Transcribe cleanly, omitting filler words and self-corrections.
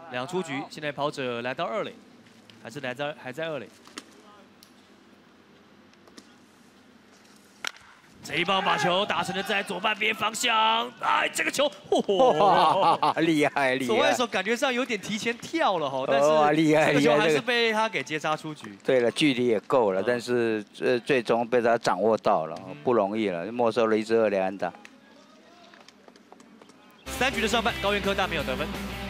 2出局，现在跑者来到2垒，还在2垒。这一棒把球打成了在左半边方向，哎，这个球， 哇，厉害厉害！ 左外手感觉上有点提前跳了哈，但是厉害这个厉害， 球还是被他给接杀出局。 对了，距离也够了，但是最终被他掌握到了，不容易了，没收了1支2垒安打。 3局的上半，高苑科大没有得分。